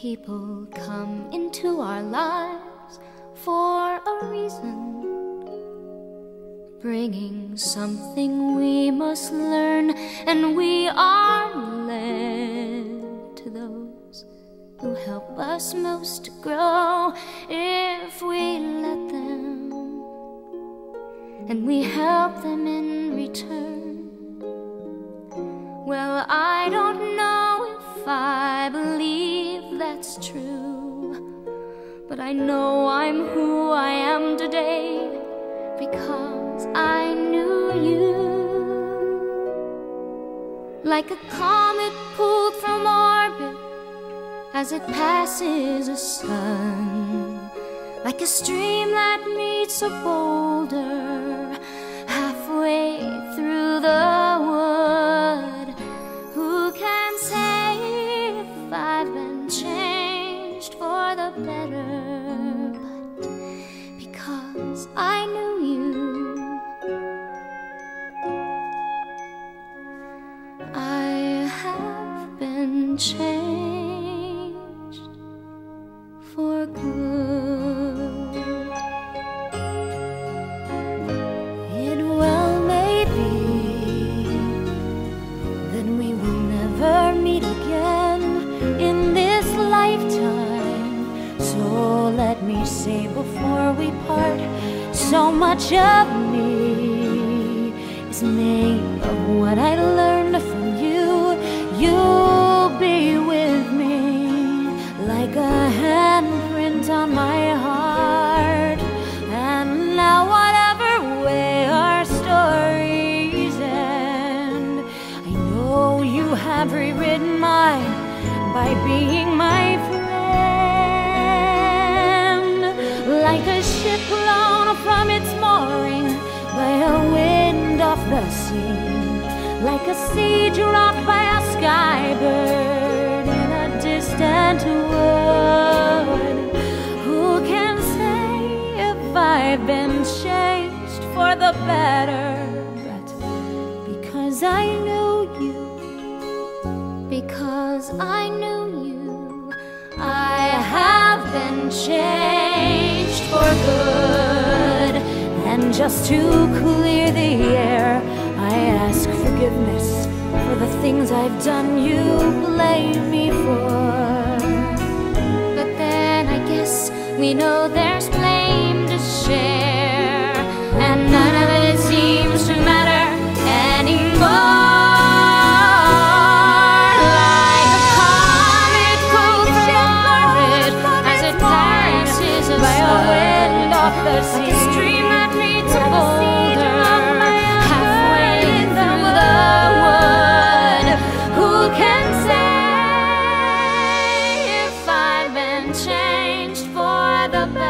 People come into our lives for a reason, bringing something we must learn, and we are led to those who help us most to grow if we let them, and we help them in return. Well, I don't know if I believe that's true, but I know I'm who I am today because I knew you. Like a comet pulled from orbit as it passes a sun, like a stream that meets a boulder halfway through the wood. Who can say if I've been changed for the better? But because I knew you, I have been changed for good. It well may be that we will never meet again in this lifetime, so let me say before we part, so much of me is made of what I learned from you. You'll be with me like a handprint on my heart. And now whatever way our stories end, I know you have rewritten mine by being my friend. Like a ship blown from its mooring by a wind off the sea, like a seed dropped by a skybird in a distant wood. Who can say if I've been changed for the better? But because I knew you, because I knew you, I have been changed for good. And just to clear the air, I ask forgiveness for the things I've done you blame me for. But then I guess we know there's blame to share, and none of it seems to matter anymore. Like a comet pulled from orbit as it passes a by a wind off the sea, like a stream that meets a boulder halfway through the wood. Who can say if I've been changed for the better?